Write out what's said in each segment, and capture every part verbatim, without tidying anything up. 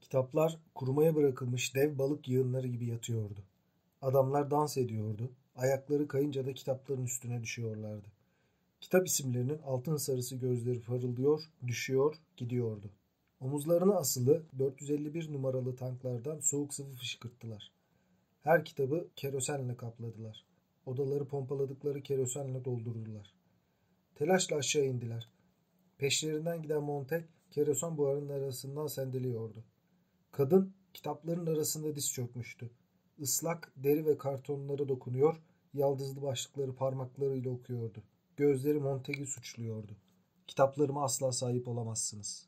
Kitaplar kurumaya bırakılmış dev balık yığınları gibi yatıyordu. Adamlar dans ediyordu. Ayakları kayınca da kitapların üstüne düşüyorlardı. Kitap isimlerinin altın sarısı gözleri parıldıyor, düşüyor, gidiyordu. Omuzlarına asılı dört yüz elli bir numaralı tanklardan soğuk sıvı fışkırttılar. Her kitabı kerosenle kapladılar. Odaları pompaladıkları kerosenle doldurdular. Telaşla aşağı indiler. Peşlerinden giden Montek kerosen buharının arasından sendeliyordu. Kadın kitapların arasında diz çökmüştü. Islak deri ve kartonlara dokunuyor, yaldızlı başlıkları parmaklarıyla okuyordu. Gözleri Montek'i suçluyordu. Kitaplarıma asla sahip olamazsınız.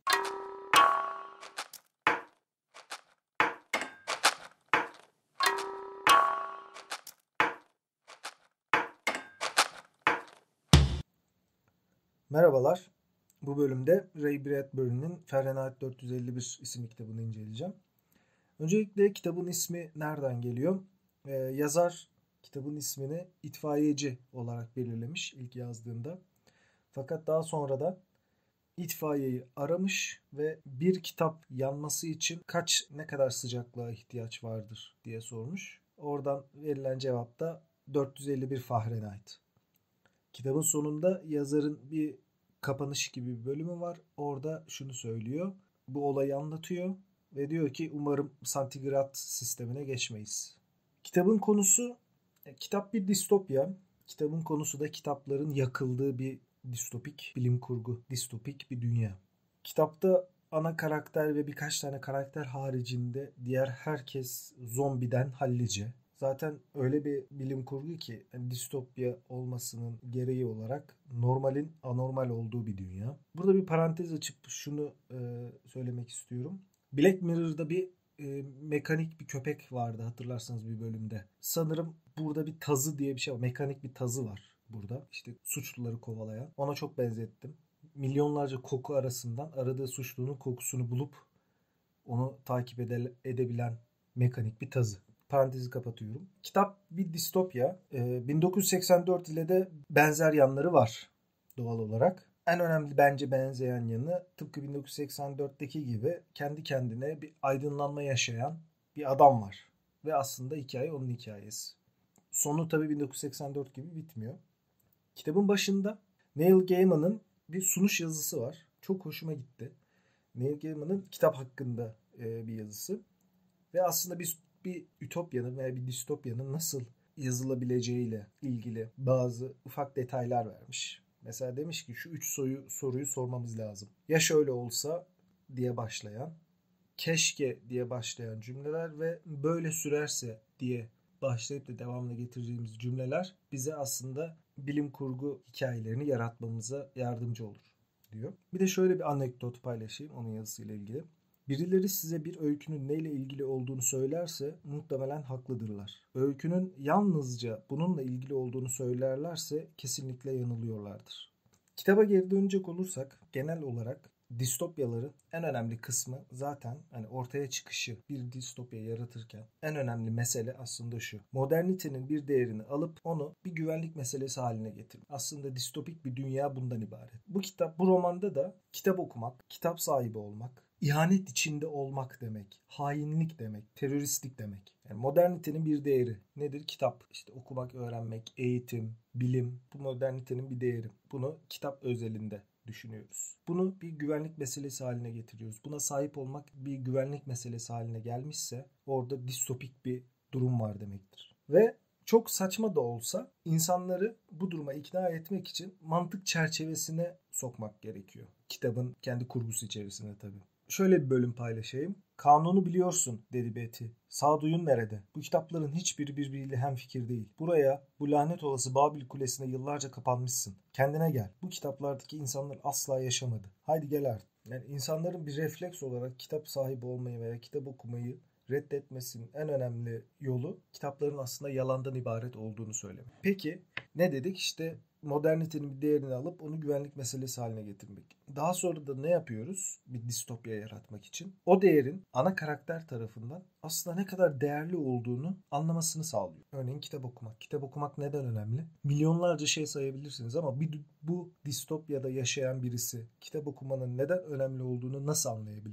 Merhabalar. Bu bölümde Ray Bradbury'nin Fahrenheit dört yüz elli bir isimli kitabını inceleyeceğim. Öncelikle kitabın ismi nereden geliyor? Ee, yazar kitabın ismini itfaiyeci olarak belirlemiş ilk yazdığında. Fakat daha sonra da itfaiyeyi aramış ve bir kitap yanması için kaç ne kadar sıcaklığa ihtiyaç vardır diye sormuş. Oradan verilen cevap da dört yüz elli bir Fahrenheit. Kitabın sonunda yazarın bir kapanış gibi bir bölümü var. Orada şunu söylüyor. Bu olayı anlatıyor ve diyor ki umarım santigrat sistemine geçmeyiz. Kitabın konusu, kitap bir distopya. Kitabın konusu da kitapların yakıldığı bir distopik bilim kurgu, distopik bir dünya. Kitapta ana karakter ve birkaç tane karakter haricinde diğer herkes zombiden hallice. Zaten öyle bir bilim kurgu ki yani distopya olmasının gereği olarak normalin anormal olduğu bir dünya. Burada bir parantez açıp şunu e, söylemek istiyorum. Black Mirror'da bir e, mekanik bir köpek vardı hatırlarsanız bir bölümde. Sanırım burada bir tazı diye bir şey var. Mekanik bir tazı var burada. İşte suçluları kovalayan. Ona çok benzettim. Milyonlarca koku arasından aradığı suçlunun kokusunu bulup onu takip ede- edebilen mekanik bir tazı. Parantezi kapatıyorum. Kitap bir distopya. Ee, bin dokuz yüz seksen dört ile de benzer yanları var doğal olarak. En önemli bence benzeyen yanı tıpkı bin dokuz yüz seksen dörtteki gibi kendi kendine bir aydınlanma yaşayan bir adam var. Ve aslında hikaye onun hikayesi. Sonu tabii bin dokuz yüz seksen dört gibi bitmiyor. Kitabın başında Neil Gaiman'ın bir sunuş yazısı var. Çok hoşuma gitti. Neil Gaiman'ın kitap hakkında e, bir yazısı. Ve aslında bir, bir ütopyanın veya bir distopyanın nasıl yazılabileceğiyle ilgili bazı ufak detaylar vermiş. Mesela demiş ki şu üç soruyu, soruyu sormamız lazım. Ya şöyle olsa diye başlayan, keşke diye başlayan cümleler ve böyle sürerse diye başlayıp da devamlı getireceğimiz cümleler bize aslında bilim kurgu hikayelerini yaratmamıza yardımcı olur diyor. Bir de şöyle bir anekdot paylaşayım onun yazısıyla ilgili. Birileri size bir öykünün neyle ilgili olduğunu söylerse muhtemelen haklıdırlar. Öykünün yalnızca bununla ilgili olduğunu söylerlerse kesinlikle yanılıyorlardır. Kitaba geri dönecek olursak genel olarak distopyaların en önemli kısmı zaten hani ortaya çıkışı bir distopya yaratırken en önemli mesele aslında şu. Modernitenin bir değerini alıp onu bir güvenlik meselesi haline getirmek. Aslında distopik bir dünya bundan ibaret. Bu kitap, bu romanda da kitap okumak, kitap sahibi olmak, ihanet içinde olmak demek, hainlik demek, teröristlik demek. Yani modernitenin bir değeri nedir? Kitap. İşte okumak, öğrenmek, eğitim, bilim. Bu modernitenin bir değeri. Bunu kitap özelinde düşünüyoruz. Bunu bir güvenlik meselesi haline getiriyoruz. Buna sahip olmak bir güvenlik meselesi haline gelmişse orada distopik bir durum var demektir. Ve çok saçma da olsa insanları bu duruma ikna etmek için mantık çerçevesine sokmak gerekiyor. Kitabın kendi kurgusu içerisinde tabii. Şöyle bir bölüm paylaşayım. Kanunu biliyorsun dedi Betty. Sağduyun nerede? Bu kitapların hiçbiri birbiriyle hemfikir değil. Buraya, bu lanet olası Babil Kulesi'ne yıllarca kapanmışsın. Kendine gel. Bu kitaplardaki insanlar asla yaşamadı. Haydi gel artık. Yani insanların bir refleks olarak kitap sahibi olmayı veya kitap okumayı reddetmesinin en önemli yolu kitapların aslında yalandan ibaret olduğunu söylemek. Peki ne dedik? İşte modernitenin bir değerini alıp onu güvenlik meselesi haline getirmek. Daha sonra da ne yapıyoruz? Bir distopya yaratmak için. O değerin ana karakter tarafından aslında ne kadar değerli olduğunu anlamasını sağlıyor. Örneğin kitap okumak. Kitap okumak neden önemli? Milyonlarca şey sayabilirsiniz ama bir, bu distopyada yaşayan birisi kitap okumanın neden önemli olduğunu nasıl anlayabilir?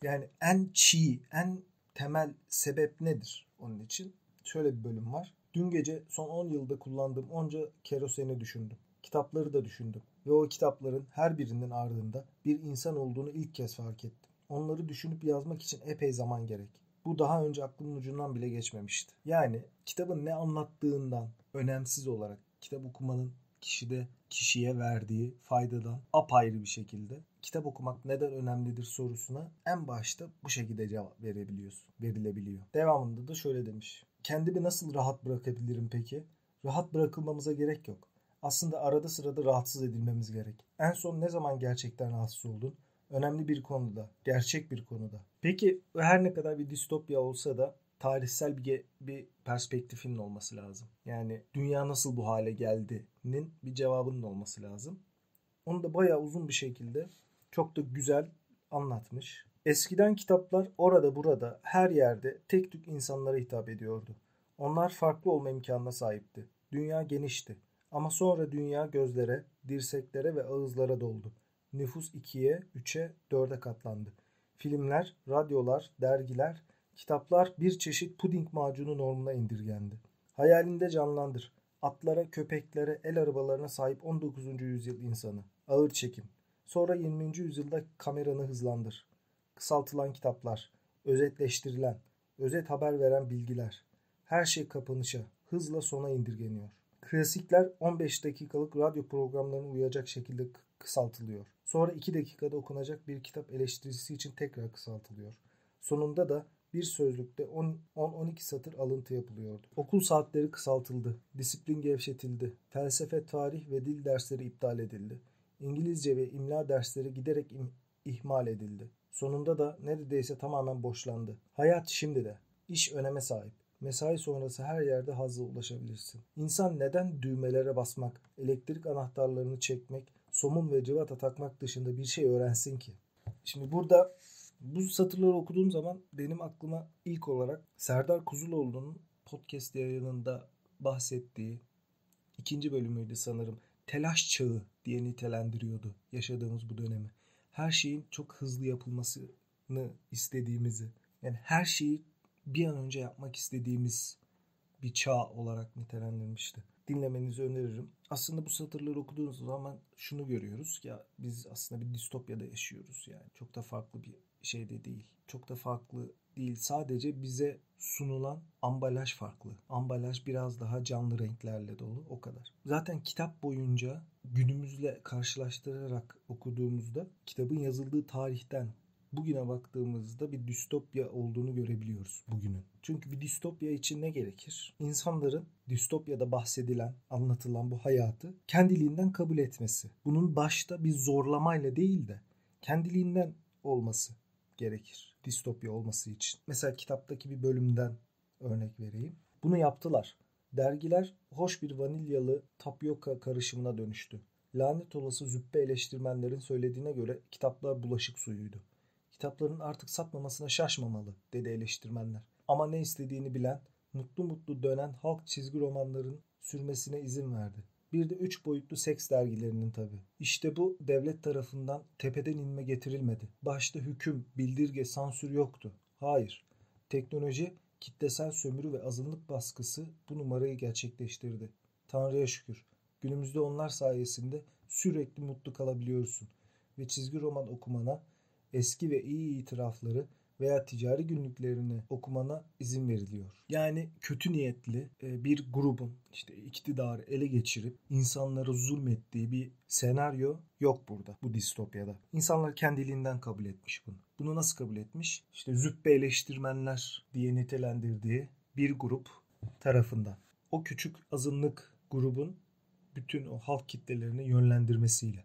Yani en çiğ, en temel sebep nedir onun için? Şöyle bir bölüm var. Dün gece son on yılda kullandığım onca keroseni düşündüm. Kitapları da düşündüm. Ve o kitapların her birinin ardında bir insan olduğunu ilk kez fark ettim. Onları düşünüp yazmak için epey zaman gerek. Bu daha önce aklımın ucundan bile geçmemişti. Yani kitabın ne anlattığından önemsiz olarak kitap okumanın kişide kişiye verdiği faydadan apayrı bir şekilde kitap okumak neden önemlidir sorusuna en başta bu şekilde cevap verebiliyorsun, verilebiliyor. Devamında da şöyle demiş. Kendimi nasıl rahat bırakabilirim peki? Rahat bırakılmamıza gerek yok. Aslında arada sırada rahatsız edilmemiz gerek. En son ne zaman gerçekten rahatsız oldun? Önemli bir konuda, gerçek bir konuda. Peki her ne kadar bir distopya olsa da tarihsel bir, bir perspektifinin olması lazım. Yani dünya nasıl bu hale geldi'nin bir cevabının olması lazım. Onu da bayağı uzun bir şekilde çok da güzel anlatmış. Eskiden kitaplar orada burada her yerde tek tük insanlara hitap ediyordu. Onlar farklı olma imkanına sahipti. Dünya genişti. Ama sonra dünya gözlere, dirseklere ve ağızlara doldu. Nüfus ikiye, üçe, dörde katlandı. Filmler, radyolar, dergiler, kitaplar bir çeşit puding macunu normuna indirgendi. Hayalinde canlandır. Atlara, köpeklere, el arabalarına sahip on dokuzuncu yüzyıl insanı. Ağır çekim. Sonra yirminci yüzyılda kameranı hızlandır. Kısaltılan kitaplar, özetleştirilen, özet haber veren bilgiler. Her şey kapanışa, hızla sona indirgeniyor. Klasikler on beş dakikalık radyo programlarına uyacak şekilde kısaltılıyor. Sonra iki dakikada okunacak bir kitap eleştirisi için tekrar kısaltılıyor. Sonunda da bir sözlükte on on iki satır alıntı yapılıyordu. Okul saatleri kısaltıldı, disiplin gevşetildi, felsefe, tarih ve dil dersleri iptal edildi. İngilizce ve imla dersleri giderek im- ihmal edildi. Sonunda da neredeyse tamamen boşlandı. Hayat şimdi de. İş öneme sahip. Mesai sonrası her yerde hazza ulaşabilirsin. İnsan neden düğmelere basmak, elektrik anahtarlarını çekmek, somun ve cıvata takmak dışında bir şey öğrensin ki? Şimdi burada bu satırları okuduğum zaman benim aklıma ilk olarak Serdar Kuzuloğlu'nun podcast yayınında bahsettiği ikinci bölümüydü sanırım. Telaş çağı diye nitelendiriyordu yaşadığımız bu dönemi. Her şeyin çok hızlı yapılmasını istediğimizi, yani her şeyi bir an önce yapmak istediğimiz bir çağ olarak nitelendirmişti. Dinlemenizi öneririm. Aslında bu satırları okuduğunuz zaman şunu görüyoruz ki ya biz aslında bir distopyada yaşıyoruz yani. Çok da farklı bir şey de değil. Çok da farklı değil. Sadece bize sunulan ambalaj farklı. Ambalaj biraz daha canlı renklerle dolu. O kadar. Zaten kitap boyunca günümüzle karşılaştırarak okuduğumuzda kitabın yazıldığı tarihten bugüne baktığımızda bir distopya olduğunu görebiliyoruz bugünün. Çünkü bir distopya için ne gerekir? İnsanların distopyada bahsedilen, anlatılan bu hayatı kendiliğinden kabul etmesi. Bunun başta bir zorlamayla değil de kendiliğinden olması gerekir distopya olması için. Mesela kitaptaki bir bölümden örnek vereyim. Bunu yaptılar. Dergiler hoş bir vanilyalı tapyoka karışımına dönüştü. Lanet olası züppe eleştirmenlerin söylediğine göre kitaplar bulaşık suyuydu. Kitapların artık satmamasına şaşmamalı dedi eleştirmenler. Ama ne istediğini bilen, mutlu mutlu dönen halk çizgi romanların sürmesine izin verdi. Bir de üç boyutlu seks dergilerinin tabii. İşte bu devlet tarafından tepeden inme getirilmedi. Başta hüküm, bildirge, sansür yoktu. Hayır. Teknoloji, kitlesel sömürü ve azınlık baskısı bu numarayı gerçekleştirdi. Tanrı'ya şükür. Günümüzde onlar sayesinde sürekli mutlu kalabiliyorsun. Ve çizgi roman okumana, eski ve iyi itirafları veya ticari günlüklerini okumana izin veriliyor. Yani kötü niyetli bir grubun işte iktidarı ele geçirip insanlara zulmettiği bir senaryo yok burada, bu distopyada. İnsanlar kendiliğinden kabul etmiş bunu. Bunu nasıl kabul etmiş? İşte züppe eleştirmenler diye nitelendirdiği bir grup tarafından. O küçük azınlık grubun bütün o halk kitlelerini yönlendirmesiyle.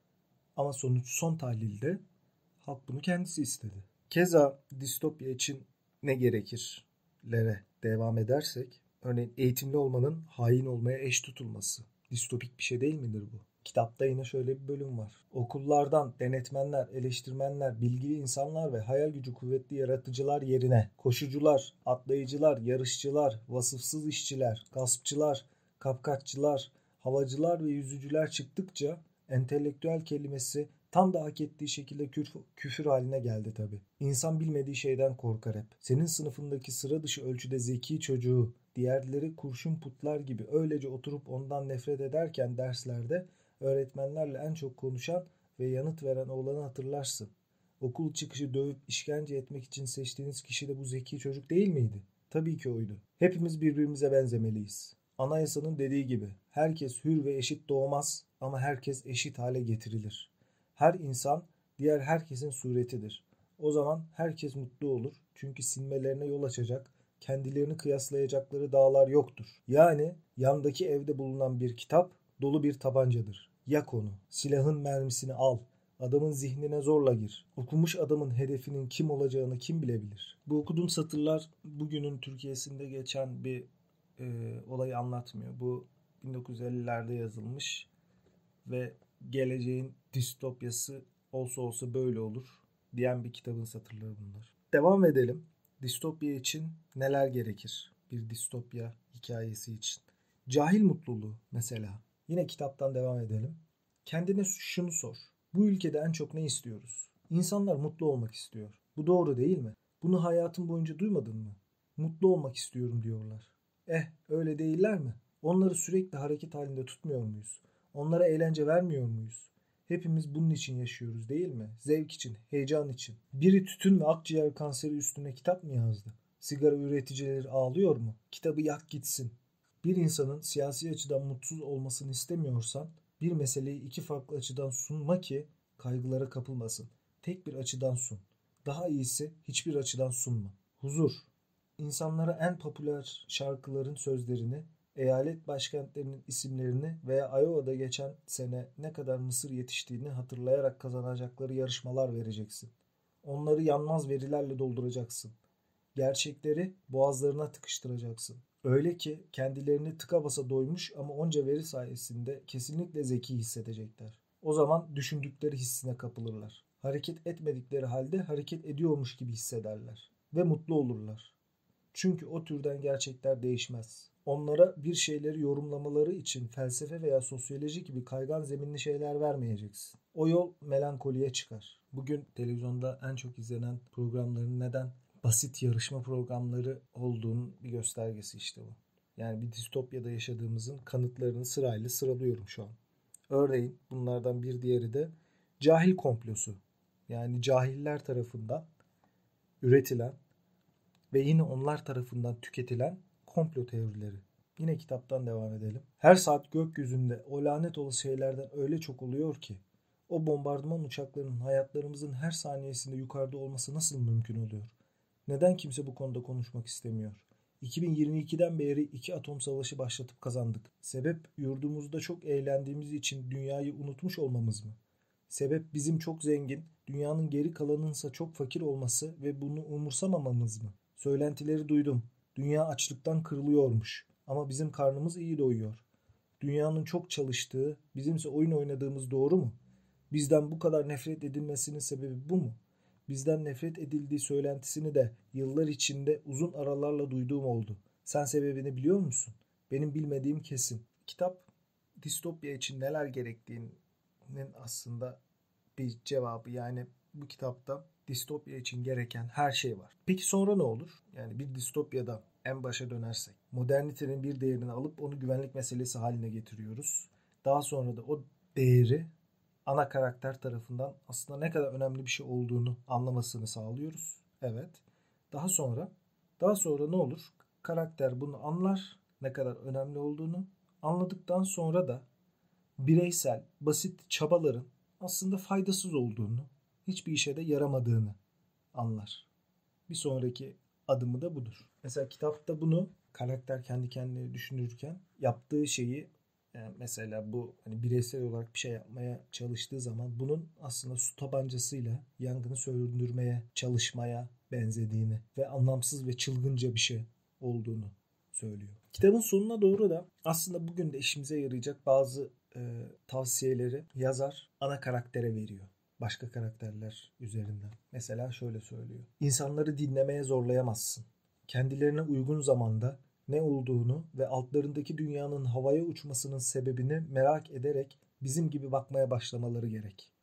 Ama sonuç son tahlilde halk bunu kendisi istedi. Keza distopya için ne gerekirlere devam edersek, örneğin eğitimli olmanın hain olmaya eş tutulması. Distopik bir şey değil midir bu? Kitapta yine şöyle bir bölüm var. Okullardan denetmenler, eleştirmenler, bilgili insanlar ve hayal gücü kuvvetli yaratıcılar yerine koşucular, atlayıcılar, yarışçılar, vasıfsız işçiler, gaspçılar, kapkaççılar, havacılar ve yüzücüler çıktıkça entelektüel kelimesi Tam da hak ettiği şekilde küfür, küfür haline geldi tabii. İnsan bilmediği şeyden korkar hep. Senin sınıfındaki sıra dışı ölçüde zeki çocuğu, diğerleri kurşun putlar gibi öylece oturup ondan nefret ederken derslerde öğretmenlerle en çok konuşan ve yanıt veren oğlanı hatırlarsın. Okul çıkışı dövüp işkence etmek için seçtiğiniz kişi de bu zeki çocuk değil miydi? Tabii ki oydu. Hepimiz birbirimize benzemeliyiz. Anayasanın dediği gibi herkes hür ve eşit doğmaz ama herkes eşit hale getirilir. Her insan diğer herkesin suretidir. O zaman herkes mutlu olur çünkü sinmelerine yol açacak, kendilerini kıyaslayacakları dağlar yoktur. Yani yandaki evde bulunan bir kitap dolu bir tabancadır. Yak onu, silahın mermisini al. Adamın zihnine zorla gir. Okumuş adamın hedefinin kim olacağını kim bilebilir? Bu okuduğum satırlar bugünün Türkiye'sinde geçen bir e, olayı anlatmıyor. Bu bin dokuz yüz ellilerde yazılmış ve geleceğin distopyası olsa olsa böyle olur diyen bir kitabın satırları bunlar. Devam edelim. Distopya için neler gerekir? Bir distopya hikayesi için. Cahil mutluluğu mesela. Yine kitaptan devam edelim. Kendine şunu sor. Bu ülkede en çok ne istiyoruz? İnsanlar mutlu olmak istiyor. Bu doğru değil mi? Bunu hayatın boyunca duymadın mı? Mutlu olmak istiyorum diyorlar. Eh, öyle değiller mi? Onları sürekli hareket halinde tutmuyor muyuz? Onlara eğlence vermiyor muyuz? Hepimiz bunun için yaşıyoruz değil mi? Zevk için, heyecan için. Biri tütün ve akciğer kanseri üstüne kitap mı yazdı? Sigara üreticileri ağlıyor mu? Kitabı yak gitsin. Bir insanın siyasi açıdan mutsuz olmasını istemiyorsan bir meseleyi iki farklı açıdan sunma ki kaygılara kapılmasın. Tek bir açıdan sun. Daha iyisi hiçbir açıdan sunma. Huzur. İnsanlara en popüler şarkıların sözlerini, eyalet başkentlerinin isimlerini veya Iowa'da geçen sene ne kadar mısır yetiştiğini hatırlayarak kazanacakları yarışmalar vereceksin. Onları yanmaz verilerle dolduracaksın. Gerçekleri boğazlarına tıkıştıracaksın. Öyle ki kendilerini tıka basa doymuş ama onca veri sayesinde kesinlikle zeki hissedecekler. O zaman düşündükleri hissine kapılırlar. Hareket etmedikleri halde hareket ediyormuş gibi hissederler. Ve mutlu olurlar. Çünkü o türden gerçekler değişmez. Onlara bir şeyleri yorumlamaları için felsefe veya sosyoloji gibi kaygan zeminli şeyler vermeyeceksin. O yol melankoliye çıkar. Bugün televizyonda en çok izlenen programların neden basit yarışma programları olduğunun bir göstergesi işte bu. Yani bir distopyada yaşadığımızın kanıtlarını sırayla sıralıyorum şu an. Örneğin bunlardan bir diğeri de cahil komplosu. Yani cahiller tarafından üretilen ve yine onlar tarafından tüketilen komplo teorileri. Yine kitaptan devam edelim. Her saat gökyüzünde o lanet olası şeylerden öyle çok oluyor ki o bombardıman uçaklarının hayatlarımızın her saniyesinde yukarıda olması nasıl mümkün oluyor? Neden kimse bu konuda konuşmak istemiyor? iki bin yirmi ikiden beri iki atom savaşı başlatıp kazandık. Sebep yurdumuzda çok eğlendiğimiz için dünyayı unutmuş olmamız mı? Sebep bizim çok zengin, dünyanın geri kalanınsa çok fakir olması ve bunu umursamamamız mı? Söylentileri duydum. Dünya açlıktan kırılıyormuş. Ama bizim karnımız iyi doyuyor. Dünyanın çok çalıştığı, bizimse oyun oynadığımız doğru mu? Bizden bu kadar nefret edilmesinin sebebi bu mu? Bizden nefret edildiği söylentisini de yıllar içinde uzun aralarla duyduğum oldu. Sen sebebini biliyor musun? Benim bilmediğim kesin. Kitap distopya için neler gerektiğinin aslında bir cevabı. Yani bu kitapta distopya için gereken her şey var. Peki sonra ne olur? Yani bir distopyada en başa dönersek modernitenin bir değerini alıp onu güvenlik meselesi haline getiriyoruz. Daha sonra da o değeri ana karakter tarafından aslında ne kadar önemli bir şey olduğunu anlamasını sağlıyoruz. Evet. Daha sonra daha sonra ne olur? Karakter bunu anlar, ne kadar önemli olduğunu. Anladıktan sonra da bireysel, basit çabaların aslında faydasız olduğunu, hiçbir işe de yaramadığını anlar. Bir sonraki adımı da budur. Mesela kitapta bunu karakter kendi kendine düşünürken yaptığı şeyi, yani mesela bu hani bireysel olarak bir şey yapmaya çalıştığı zaman bunun aslında su tabancasıyla yangını söndürmeye çalışmaya benzediğini ve anlamsız ve çılgınca bir şey olduğunu söylüyor. Kitabın sonuna doğru da aslında bugün de işimize yarayacak bazı e, tavsiyeleri yazar ana karaktere veriyor. Başka karakterler üzerinden. Mesela şöyle söylüyor. İnsanları dinlemeye zorlayamazsın. Kendilerine uygun zamanda ne olduğunu ve altlarındaki dünyanın havaya uçmasının sebebini merak ederek bizim gibi bakmaya başlamaları gerek.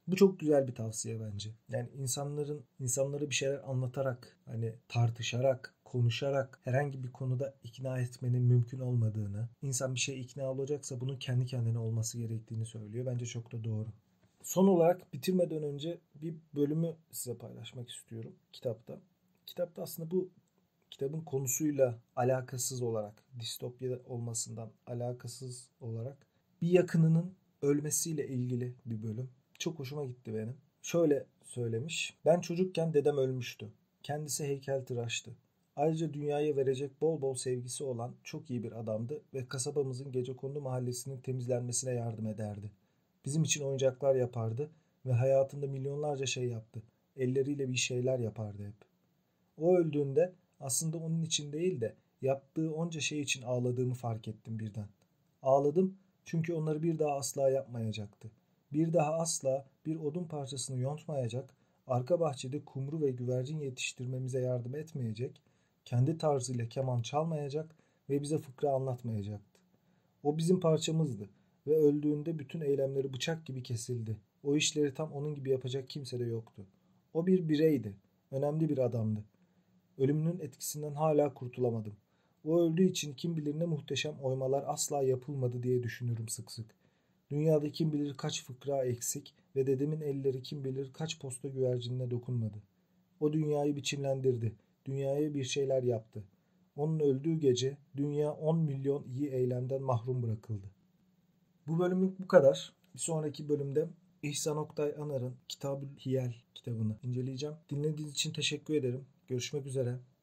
Bu çok güzel bir tavsiye bence. Yani insanların insanlara bir şeyler anlatarak, hani tartışarak, konuşarak herhangi bir konuda ikna etmenin mümkün olmadığını, insan bir şeye ikna olacaksa bunun kendi kendine olması gerektiğini söylüyor. Bence çok da doğru. Son olarak bitirmeden önce bir bölümü size paylaşmak istiyorum kitapta. Kitapta aslında bu kitabın konusuyla alakasız olarak, distopya olmasından alakasız olarak bir yakınının ölmesiyle ilgili bir bölüm. Çok hoşuma gitti benim. Şöyle söylemiş. Ben çocukken dedem ölmüştü. Kendisi heykeltıraştı. Ayrıca dünyaya verecek bol bol sevgisi olan çok iyi bir adamdı ve kasabamızın gecekondu mahallesinin temizlenmesine yardım ederdi. Bizim için oyuncaklar yapardı ve hayatında milyonlarca şey yaptı. Elleriyle bir şeyler yapardı hep. O öldüğünde aslında onun için değil de yaptığı onca şey için ağladığımı fark ettim birden. Ağladım çünkü onları bir daha asla yapmayacaktı. Bir daha asla bir odun parçasını yontmayacak, arka bahçede kumru ve güvercin yetiştirmemize yardım etmeyecek, kendi tarzıyla keman çalmayacak ve bize fıkra anlatmayacaktı. O bizim parçamızdı ve öldüğünde bütün eylemleri bıçak gibi kesildi. O işleri tam onun gibi yapacak kimse de yoktu. O bir bireydi, önemli bir adamdı. Ölümünün etkisinden hala kurtulamadım. O öldüğü için kim bilir ne muhteşem oymalar asla yapılmadı diye düşünürüm sık sık. Dünyada kim bilir kaç fıkra eksik ve dedemin elleri kim bilir kaç posta güvercinine dokunmadı. O dünyayı biçimlendirdi. Dünyaya bir şeyler yaptı. Onun öldüğü gece dünya on milyon iyi eylemden mahrum bırakıldı. Bu bölümlük bu kadar. Bir sonraki bölümde İhsan Oktay Anar'ın Kitab-ül Hiyal kitabını inceleyeceğim. Dinlediğiniz için teşekkür ederim. Görüşmek üzere.